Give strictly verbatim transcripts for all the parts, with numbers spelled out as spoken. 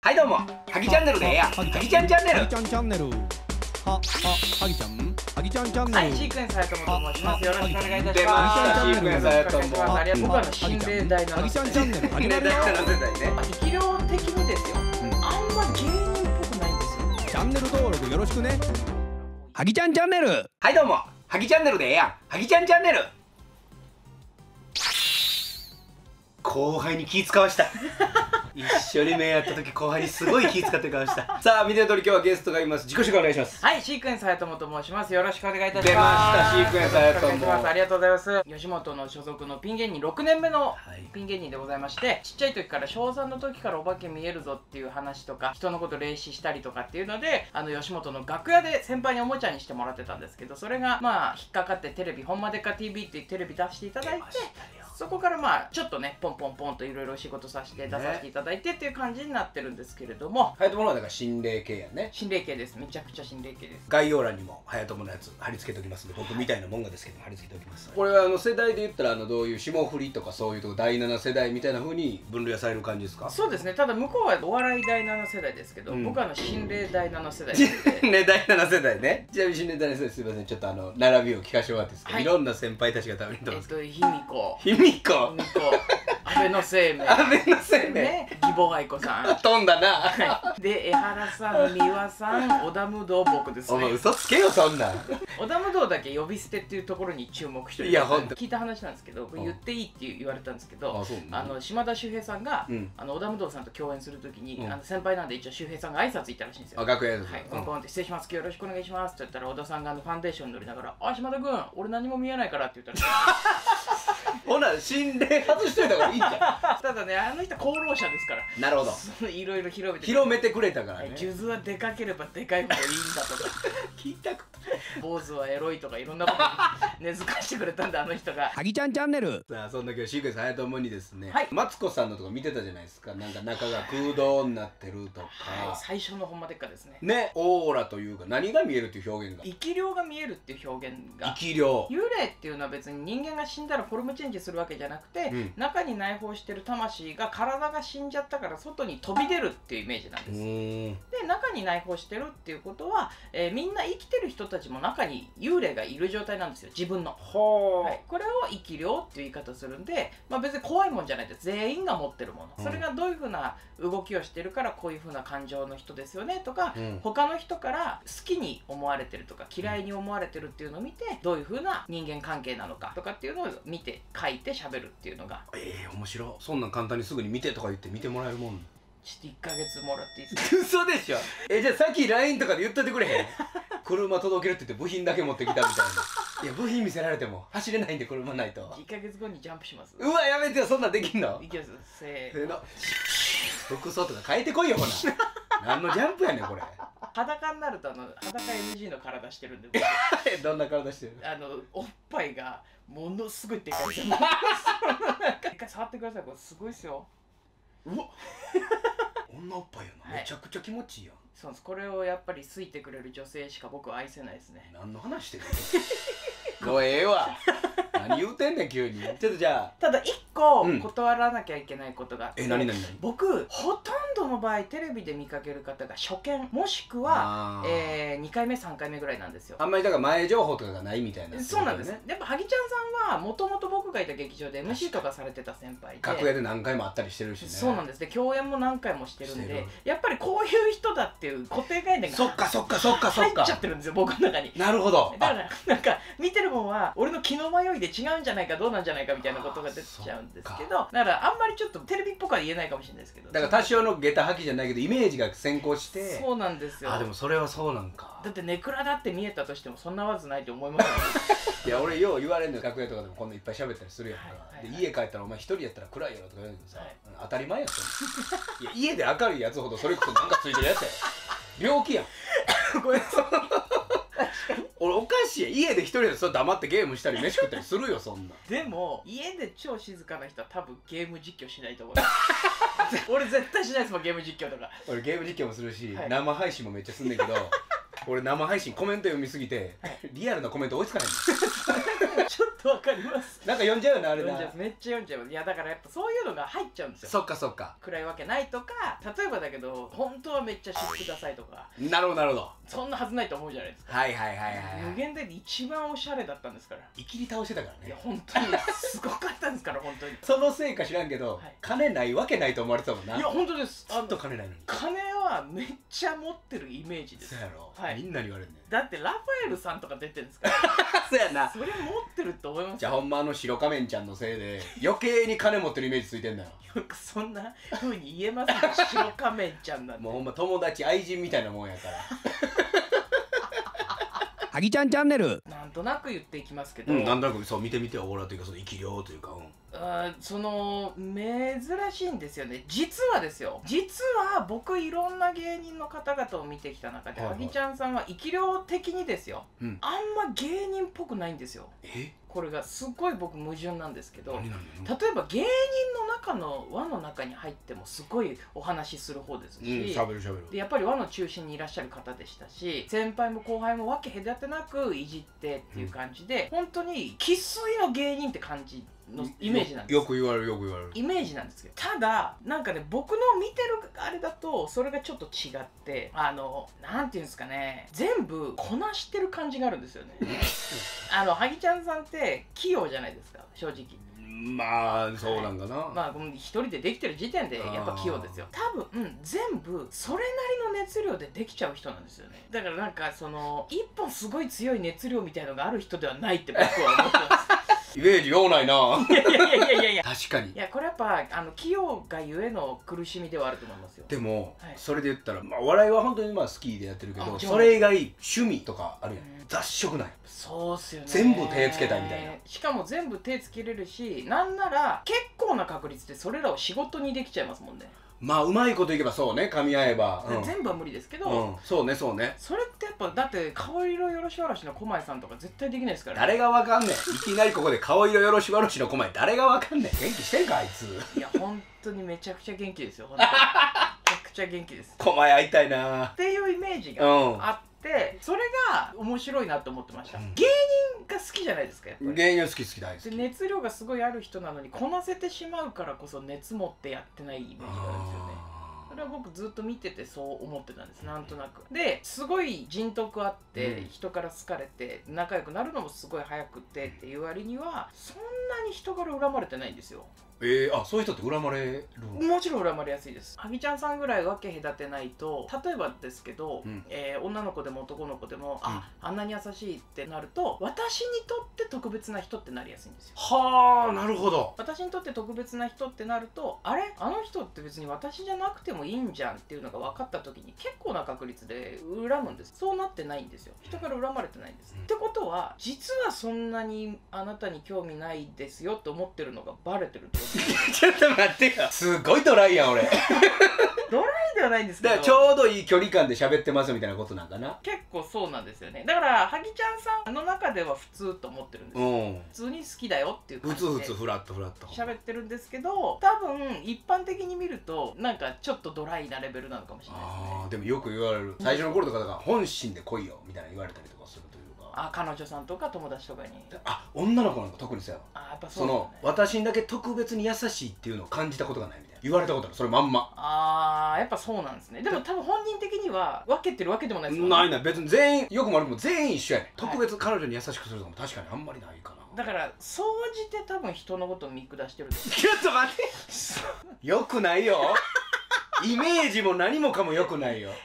はいどうも、はぎチャンネルでええやん。はぎちゃんチャンネル。 はぎちゃんチャンネル。は、は、はぎちゃん。はぎちゃんチャンネル。 はい、シークエンスはやともと申します。よろしくお願いいたし出まます。 した、シークエンスはやとも。 ありがとう。僕はあの心霊第七はぎちゃんチャンネル。 心霊第七世代ね。 生き量的にですよ。あんま芸人っぽくないんですよ。 チャンネル登録よろしくね。はぎちゃんチャンネル。 はいどうも、はぎチャンネルでええやん。はぎちゃんチャンネル。後輩に気使わした。一緒に目やった時後輩にすごい気使って顔した。さあ見ての通り今日はゲストがいます。自己紹介お願いします。 はい、シークエンスはやともと申します。よろしくお願いいたします。 出ました、シークエンスはやとも。 ありがとうございます。吉本の所属のピン芸人ろくねんめのピン芸人でございまして、ちっちゃい時から小さんの時からお化け見えるぞっていう話とか人のこと霊視したりとかっていうので、あの吉本の楽屋で先輩におもちゃにしてもらってたんですけど、それがまあ引っかかってテレビ「ほんまでっか ティーブイ」っていうテレビ出していただいて、そこからまあちょっとねポンポンポンといろいろ仕事させて出させていただいてっていう感じになってるんですけれども、 ハヤトモのはだから心霊系やね。 心霊系です。めちゃくちゃ心霊系です。 概要欄にもハヤトモのやつ貼り付けておきますんで、僕みたいなもんがですけど貼り付けておきます。これはあの世代で言ったらあのどういう霜降りとかそういうとこだいなな世代みたいな風に分類される感じですか？ そうですね。ただ向こうはお笑いだいなな世代ですけど、うん、僕はあの心霊だいなな世代で心霊だいなな世代ね。ちなみに心霊だいなな世代すいません、ちょっとあの並びを聞かせてもらっていいですか？はい、いろんな先輩たちが食べにとますけど、 えっと卑弥呼卑弥呼安倍の生命安倍の生命ね、義母愛子さん飛んだな、 はい、で江原さん、三輪さん、織田無道、僕ですね。 お前嘘つけよそんなん。 織田無道だけ呼び捨てっていうところに注目してる。 いやほんと聞いた話なんですけど、言っていいって言われたんですけど、 あそうね、 あの島田秀平さんが、うん、あの織田無道さんと共演するときに、うん、あの先輩なんで一応秀平さんが挨拶行ったらしいんですよ。 あ、楽屋です。 はい、コンコンって失礼します、よろしくお願いしますって言ったら、織田さんがあのファンデーション塗りながら、あ、島田君、俺何も見えないからって言ったらほな心霊外しといた方がいいんじゃん。 ただね、あの人は功労者ですから。 なるほど。 いろいろ広めて広めてくれたからね。 数珠はでかければでかいほどいいんだとか聞いたこと。 坊主はエロいとかいろんなこと根付かしてくれたんだ、あの人が。 はぎちゃんチャンネル。 さあそんな今日シークエンスはやともにですね、 はい、 マツコさんのとこ見てたじゃないですか。なんか中が空洞になってるとか、 はい、最初のほんまでっかですね。 ね、オーラというか何が見えるっていう表現が、 生き量が見えるっていう表現が。 生き量。 幽霊っていうのは別に人間が死んだらフォルムチェンジするわけじゃなくて、うん、中に内包してる魂が体が死んじゃったから外に飛び出るっていうイメージなんです。で、中に内包してるっていうことは、えー、みんな生きてる人たちも中に幽霊がいる状態なんですよ、自分の。はい、これを生き量っていう言い方するんで、まあ、別に怖いもんじゃないです。全員が持ってるもの、それがどういうふうな動きをしてるからこういうふうな感情の人ですよねとか、うん、他の人から好きに思われてるとか嫌いに思われてるっていうのを見て、どういうふうな人間関係なのかとかっていうのを見て書いて喋るっていうのが。 ええー、面白い。そんなん簡単にすぐに見てとか言って見てもらえるもん。 ちょっといっかげつもらっていいですか？ 嘘でしょ。え、じゃあさっき ライン とかで言っといてくれへん？車届けるって言って部品だけ持ってきたみたいな。いや、部品見せられても走れないんで車ないと。 いっかげつごにジャンプします。 うわ、やめてよ、そんなんできんの？ いきます。せーの。 服装とか変えてこいよ、ほな。何のジャンプやねんこれ。 裸になるとあの裸 エヌジー の体してるんで。 どんな体してる？ あのおっぱいがものすごいでかいです。一回触ってください、これすごいですよ。 うわ。女おっぱいやな、めちゃくちゃ気持ちいいやん。 そうです。これをやっぱり好いてくれる女性しか僕は愛せないですね。 何の話してるの？もうええわ。何言うてんねん急に。ちょっとじゃあただいっこ断らなきゃいけないことがあって、 え、何何何？ 僕ほとんどの場合テレビで見かける方が初見もしくは、えー、にかいめさんかいめぐらいなんですよ。 あんまりだから前情報とかがないみたいな。 そうなんですね。やっぱはぎちゃんさんはもともと僕がいた劇場で エムシー とかされてた先輩で、 楽屋で何回も会ったりしてるしね。 そうなんです。で共演も何回もしてるんで、やっぱりこういう人だっていう固定概念がそっかそっかそっかそっか入っちゃってるんですよ、僕の中に。 なるほど。 だからなんか見てるもんは俺の気の迷いで違うんじゃないかどうなんじゃないかみたいなことが出ちゃうんですけど、だからあんまりちょっとテレビっぽくは言えないかもしれないですけど、 だから多少の下駄履きじゃないけどイメージが先行して。 そうなんですよ。 あ、でもそれはそうなんか。 だってネクラだって見えたとしてもそんなはずないと思いますよ。 いや、俺よう言われるのよ、楽屋とかでもこんないっぱい喋ったりするやんか。で家帰ったらお前一人やったら暗いやろとか言うんだけどさ、当たり前やったの。いや、家で明るいやつほどそれこそなんかついてるやつや。病気やん。 ごめんなさい。 俺おかしいやん。家で一人でそれ黙ってゲームしたり飯食ったりするよ、そんな。 でも家で超静かな人は多分ゲーム実況しないと思う。俺絶対しないですもん、ゲーム実況とか。 俺ゲーム実況もするし、はい、生配信もめっちゃすんねんけど俺生配信コメント読みすぎて、はい、リアルなコメント追いつかないんだよ。 ちょっとわかります。 なんか読んじゃうよなあれな。 めっちゃ読んじゃう。いやだからやっぱそういうのが入っちゃうんですよ。 そっかそっか。 暗いわけないとか、例えばだけど本当はめっちゃ知ってくださいとか、 なるほどなるほど。 そんなはずないと思うじゃないですか。 はいはいはいはい、 無限大で一番おしゃれだったんですから。 いきり倒してたからね。 いや本当にすごかったんですから本当に。 そのせいか知らんけど、はい、金ないわけないと思われてたもんな。 いや本当です。 ずっと金ないのに。 金はめっちゃ持ってるイメージです。 そうやろ、 はい、 みんなに言われるね。 だってラファエルさんとか出てるんですからそうやな。 それ持ってると思います。 じゃあほんまあの白仮面ちゃんのせいで余計に金持ってるイメージついてんだよ。 よくそんな風に言えますね白仮面ちゃんなんて。 もうほんま友達愛人みたいなもんやからはぎちゃんチャンネル。 なんとなく言っていきますけど、 うん、なんとなくそう見てみてオーラというかその生き量というか、うん、 あその珍しいんですよね。実はですよ、実は僕いろんな芸人の方々を見てきた中で、はぎちゃんさんは生き量的にですよ、うん、あんま芸人っぽくないんですよ。 えこれがすっごい僕矛盾なんですけど、 例えば芸人の中の輪の中に入ってもすごいお話しする方ですし、うん、 しゃべるしゃべる。 でやっぱり輪の中心にいらっしゃる方でしたし、先輩も後輩も分け隔てなくいじってっていう感じで、うん、本当に生粋の芸人って感じのイメージなんです。 よく言われるよく言われるイメージなんですけど、ただなんかね僕の見てるあれだとそれがちょっと違って、あのなんていうんですかね、全部こなしてる感じがあるんですよねあのはぎちゃんさんって器用じゃないですか正直。 まあそうなんかな、はい、 まあ一人でできてる時点でやっぱ器用ですよ。多分全部それなりの熱量でできちゃう人なんですよね。だからなんかその一本すごい強い熱量みたいのがある人ではないって僕は思ってますイメージようないな。 いやいやいやいやいや確かに。 いやこれやっぱあの器用がゆえの苦しみではあると思いますよ。 でも、 はい、 それで言ったら、まあ、お笑いは本当にまあ好きでやってるけど、それ以外趣味とかあるやん、うん、雑食ない。 そうっすよね。 全部手つけたいみたいな。 しかも全部手つけれるし、なんなら結構な確率でそれらを仕事にできちゃいますもんね。 まあうまいこといけばそうね、噛み合えば、 うん、全部は無理ですけど、 うん、そうねそうね。 それってやっぱだって顔色よろしわらしの小前さんとか絶対できないですからね。 誰がわかんねん。いきなりここで顔色よろしわらしの小前誰がわかんねん。元気してんかあいつ。 いや本当にめちゃくちゃ元気ですよ本当にめちゃくちゃ元気です。 小前会いたいなっていうイメージがあって、うん、それが面白いなと思ってました、うん、芸人が好きじゃないですかやっぱり。 芸人好き好き大好きで熱量がすごいある人なのにこなせてしまうからこそ熱持ってやってないイメージがあるんですよね。それは僕ずっと見ててそう思ってたんです、なんとなく。ですごい人徳あって、うん、人から好かれて仲良くなるのもすごい早くてっていう割にはそんなに人から恨まれてないんですよ。 えー、あそういう人って恨まれる？ もちろん恨まれやすいです。はぎちゃんさんぐらい分け隔てないと、例えばですけど、うん、えー、女の子でも男の子でも、うん、ああんなに優しいってなると私にとって特別な人ってなりやすいんですよ。 はあなるほど。 私にとって特別な人ってなると、あれあの人って別に私じゃなくてもいいんじゃんっていうのが分かった時に結構な確率で恨むんです。そうなってないんですよ。人から恨まれてないんです、うん、ってことは実はそんなにあなたに興味ないですよって思ってるのがバレてるってことちょっと待ってよ、すごいドライやん俺ドライではないんですけど、 だからちょうどいい距離感で喋ってますみたいなことなんかな。 結構そうなんですよね。だからはぎちゃんさんの中では普通と思ってるんですよ、うん、普通に好きだよっていう感じで普通普通フラットフラット喋ってるんですけど、多分一般的に見るとなんかちょっとドライなレベルなのかもしれないですね。 あでもよく言われる、最初の頃とかだから本心で来いよみたいな言われたりとかするというか、 あ彼女さんとか友達とかに、 あ女の子なんか特にそうやわ。 あやっぱそう、ね、 その私にだけ特別に優しいっていうのを感じたことがないみたいな言われたことある、それまんま。 あーやっぱそうなんですね。でも多分本人的には分けてるわけでもないですもんね。ないない、別に全員よくも悪くも全員一緒やね、はい、特別彼女に優しくするのも確かにあんまりないかな。 だから総じて多分人のことを見下してるんですちょっと待ってよくないよイメージも何もかもよくないよ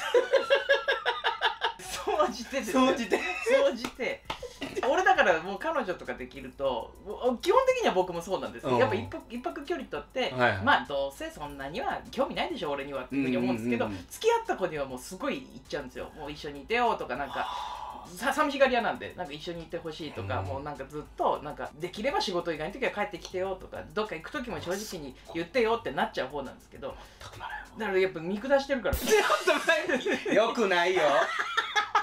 総じてです総じて総じて俺だからもう彼女とかできると基本的には僕もそうなんですけど、うん、やっぱ一泊一泊距離取って、はいはい、まあどうせそんなには興味ないでしょ俺にはっていうふうに思うんですけど、付き合った子にはもうすごい言っちゃうんですよ。もう一緒にいてよとか、なんかさ寂しがり屋なんでなんか一緒にいてほしいとか、うん、もうなんかずっとなんかできれば仕事以外の時は帰ってきてよとか、どっか行く時も正直に言ってよってなっちゃう方なんですけど、だからやっぱ見下してるからよくないよ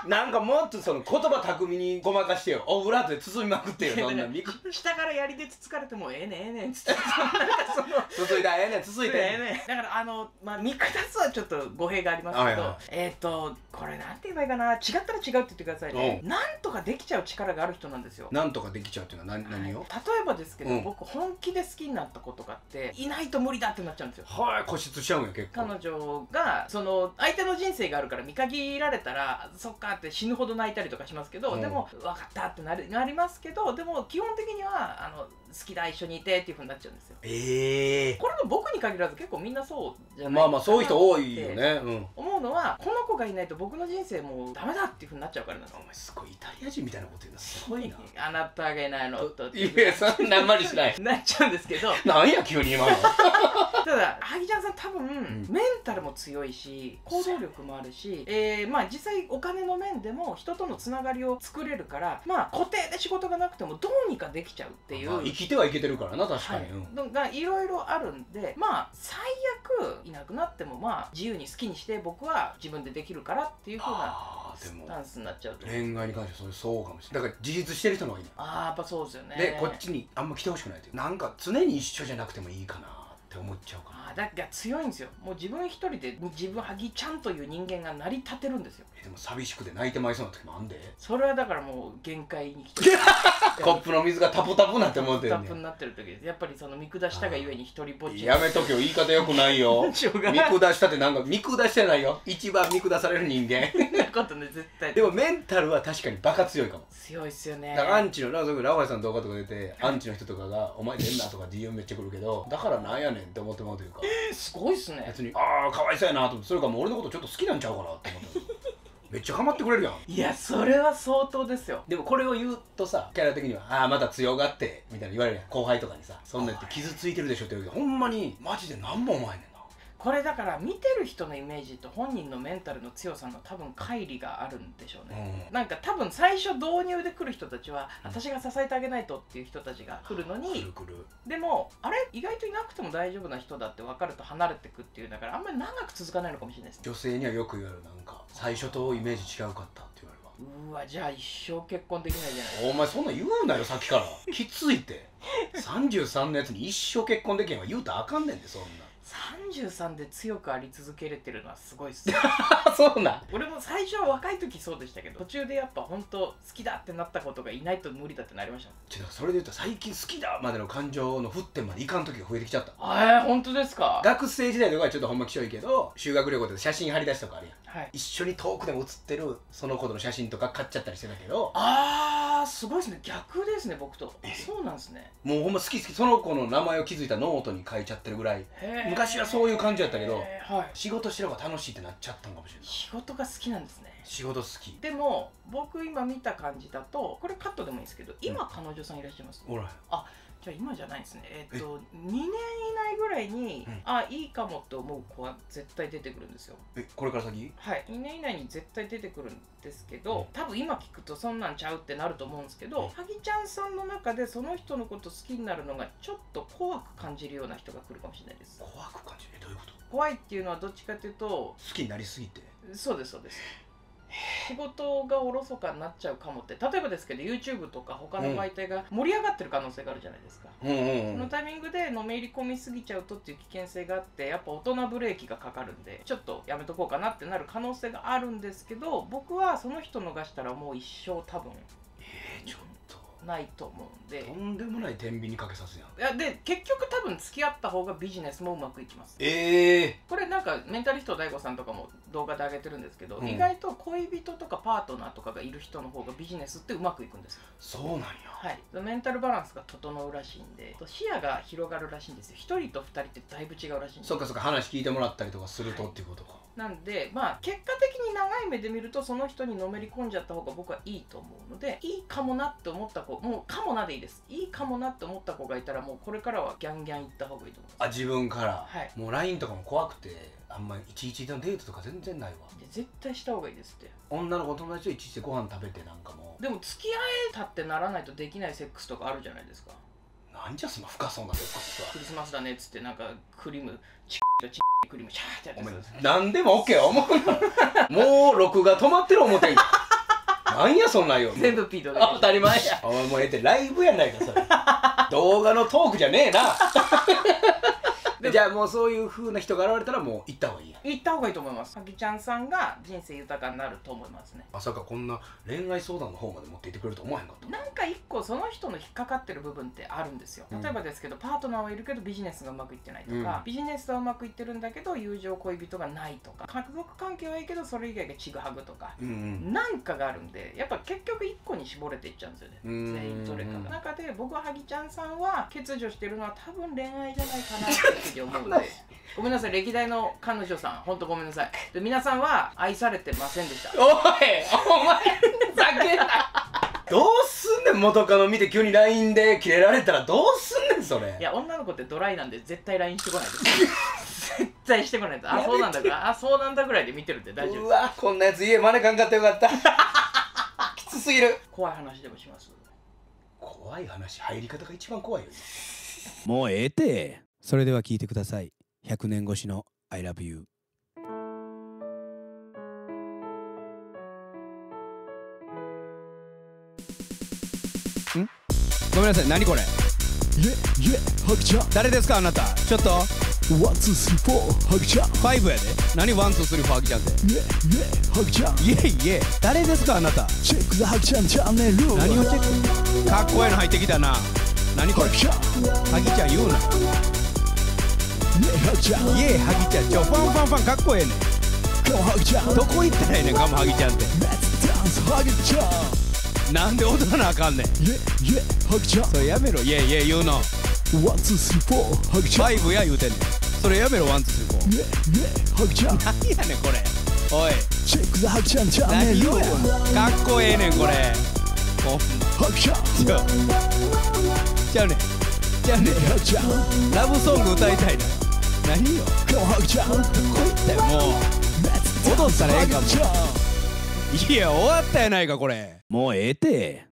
なんかもっとその言葉巧みにごまかしてよ、オブラートで包みまくってよ、そんなみく下から槍でつつかれてもええねんええねんっつってなんかそのつついたええねんつついたええねんだからあのまあ見下すはちょっと語弊がありますけど、 はいはい、 えっとこれなんて言えばいいかな、違ったら違うって言ってくださいね。なんとかできちゃう力がある人なんですよ。 なんとかできちゃうっていうのは何、何を、 例えばですけど、 うん、 僕本気で好きになった子とかっていないと無理だってなっちゃうんですよ。 はい、固執しちゃうんや結構。 彼女がその相手の人生があるから見限られたらそっかって死ぬほど泣いたりとかしますけど、うん、でも分かったってなりなりますけど、でも基本的にはあの好きだ一緒にいてっていうふうになっちゃうんですよ。 ええー、 これも僕に限らず結構みんなそうじゃないまあまあそういう人多いよね、うん、 思うのはこの子がいないと僕の人生もうダメだっていうふうになっちゃうからなんですよ。 お前すごいイタリア人みたいなこと言うのすごいなあなたがいないのといやそんなあんまりしないなっちゃうんですけどなんや急に今のただ萩ちゃんさん多分、うん、メンタルも強いし行動力もあるし、えー、まあ実際お金の面でも人とのつながりを作れるからまあ固定で仕事がなくてもどうにかできちゃうっていう、まあ、 生きてはいけてるからな確かに、はいうん、がいろいろあるんでまあ最悪いなくなってもまあ自由に好きにして僕は自分でできるからっていうふうなスタンスになっちゃうと。 恋愛に関してはそうかもしれない。だから自立してる人の方がいい。 ああやっぱそうですよね。 でこっちにあんま来てほしくないというなんか常に一緒じゃなくてもいいかなって思っちゃうかな。 あだから強いんですよ。もう自分一人で自分萩ちゃんという人間が成り立てるんですよ。 えでも寂しくて泣いてまいそうな時もあんで。 それはだからもう限界に来てるコップの水がタプタプなって思ってるねん。 タプタプになってる時です。やっぱりその見下したがゆえに一人ぼっち。 やめとけよ言い方よくないよ見下したってなんか見下してないよ。一番見下される人間なことね絶対。 でもメンタルは確かにバカ強いかも。 強いっすよね。 だからアンチのラオラオヤさんの動画とか出てアンチの人とかが「お前出んな」とか ディーエム めっちゃ来るけどだからなんやねんって思ってもらうというかえー、すごいっすね。 別にああかわいそうやなと思ってそれかもう俺のことちょっと好きなんちゃうかなって思ってめっちゃ構ってくれるやん。 いやそれは相当ですよ。 でもこれを言うとさキャラ的には「ああまた強がって」みたいな言われるやん後輩とかにさ「そんなん言って傷ついてるでしょ」って言うけどほんまにマジで何も思わへんねんな。 これだから見てる人のイメージと本人のメンタルの強さの多分乖離があるんでしょうね、うん、なんか多分最初導入で来る人たちは、うん、私が支えてあげないとっていう人たちが来るのに、来る来るでもあれ意外といなくても大丈夫な人だって分かると離れてくっていうだからあんまり長く続かないのかもしれないですね。 女性にはよく言われるなんか最初とイメージ違うかったって言われるわ。 うわじゃあ一生結婚できないじゃない。 お前そんなん言うなよさっきからきついってさんじゅうさんのやつに一生結婚できへんわ言うたらあかんねんでそんな。 さんじゅうさんで強くあり続けれてるのはすごいっすねそうなん。 俺も最初は若い時そうでしたけど途中でやっぱ本当好きだってなったことがいないと無理だってなりました。 ちょっとそれで言うと最近好きだまでの感情の沸点までいかん時が増えてきちゃった。 えー、本当ですか。 学生時代とかはちょっとほんまきしょいけど修学旅行で写真貼り出しとかあるやん、はい、一緒に遠くでも写ってるその子との写真とか買っちゃったりしてたけどあーすごいですね逆ですね僕と。そうなんですね。 もうほんま好き好きその子の名前を気づいたノートに書いちゃってるぐらい昔はそういう感じやったけど、はい、仕事してれば楽しいってなっちゃったんかもしれない。 仕事が好きなんですね。 仕事好きでも僕今見た感じだとこれカットでもいいですけど今彼女さんいらっしゃいます、ね、 おらへん。あじゃあ今じゃないですね。えっとにねん以内ぐらいに、うん、あいいかもって思う子は絶対出てくるんですよ。 えこれから先はいにねん以内に絶対出てくるんですけど、うん、多分今聞くとそんなんちゃうってなると思うんですけど、萩ちゃんさんの中でその人のこと好きになるのがちょっと怖く感じるような人が来るかもしれないです。 怖く感じる。えどういうこと。 怖いっていうのはどっちかというと好きになりすぎて。 そうですそうです。仕事がおろそかになっちゃうかもって例えばですけど YouTube とか他の媒体が盛り上がってる可能性があるじゃないですか、うんうんうん、そのタイミングでのめり込みすぎちゃうとっていう危険性があってやっぱ大人ブレーキがかかるんでちょっとやめとこうかなってなる可能性があるんですけど僕はその人逃したらもう一生多分えー、ちょっとないと思うんでとんでもない天秤にかけさすやん。 いやで結局多分付き合った方がビジネスもうまくいきます。 ええー、 これなんかメンタリスト ダイゴ さんとかも動画で上げてるんですけど、うん、意外と恋人とかパートナーとかがいる人の方がビジネスってうまくいくんですよ。 そうなんや。 はい、メンタルバランスが整うらしいんで視野が広がるらしいんですよ。ひとりとふたりってだいぶ違うらしいんです。 そうかそうか話聞いてもらったりとかするとっていうことか、はい、 なんでまあ結果的に長い目で見るとその人にのめり込んじゃった方が僕はいいと思うのでいいかもなって思った子もうかもなでいいです。いいかもなって思った子がいたらもうこれからはギャンギャン行った方がいいと思います。 あ自分から、 はい、 もう ライン とかも怖くてあんまりいちいちのデートとか全然ないわ。 絶対した方がいいですって。 女の子友達といちいちでご飯食べてなんかもでも付き合えたってならないとできないセックスとかあるじゃないですか。 なんじゃその深そうなセックスは。 クリスマスだねっつってなんかクリームチッとチックリームシャーってやって何でも OK は思うなもう録画止まってる思てんなんやそんなんよ全部 P と当たり前やお前もうええってライブやないかそれ動画のトークじゃねえなじゃあもうそういう風な人が現れたらもう行った方がいいや行った方がいいと思います。はぎちゃんさんが人生豊かになると思いますね。 まさかこんな恋愛相談の方まで持っていってくれると思わへんかった。 なんか一個その人の引っかかってる部分ってあるんですよ。例えばですけど、パートナーはいるけどビジネスがうまくいってないとか、うん、ビジネスはうまくいってるんだけど友情恋人がないとか、家族関係はいいけどそれ以外がちぐはぐとか、うんうん、なんかがあるんで、やっぱ結局一個に絞れていっちゃうんですよね。全員どれかが。中で僕ははぎちゃんさんは欠如してるのは多分恋愛じゃないかなって思うんで。ごめんなさい、歴代の彼女さん、ほんとごめんなさい。で、皆さんは愛されてませんでした。 おい、お前、ざけんな。どうすんねん、元カノ見て急に ライン でキレられたらどうすんねん、それ。 いや、女の子ってドライなんで絶対 ライン してこないです。絶対してこないです。あ、そうなんだから、あ、そうなんだぐらいで見てるんで大丈夫です。 うわ、こんなやつ家招かんかったよかった。きつすぎる。 怖い話でもします。 怖い話、入り方が一番怖いよね。 もうええて。それでは聞いてください。ひゃくねん越しの I love you。 ん？ごめんなさい、何これ？ イェイイェイ、ハギちゃん。 誰ですかあなた？ちょっとワンツースリーフォー、ハギちゃん。 ファイブやで。何ワンツースリーフォーハギちゃんって？ イェイイェイ、ハギちゃん。 イェイイェイ、誰ですかあなた？ チェックザハギちゃんチャンネル。 何をチェック？かっこええの入ってきたな。何これ？ハギちゃん言うな。イエーハギちゃん、イエーハギちゃん、ちょファンファンファンかっこええねん。 カモハギちゃん、 どこ行ったらええねん、カモハギちゃんって。 レッツダンスハギちゃん。なんで踊らなあかんねん。 イエーイエーハギちゃん、 それやめろ、イエーイエー言うの。 ワンツースリーフォー、ハギちゃん。 ファイブや言うてんねん。それやめろ、ワンツースリーフォー。 イエーイエーハギちゃん。 何やねんこれ。おい、 チェックザハギちゃんチャンネル。 かっこええねんこれ。 ハギちゃん、 ちゃうちゃうねんちゃうねん、ラブソング歌いたいな。何よ、 カモハギちゃん。 こいったよ、もう踊ったらええかも。いや終わったやないかこれ。もうええて。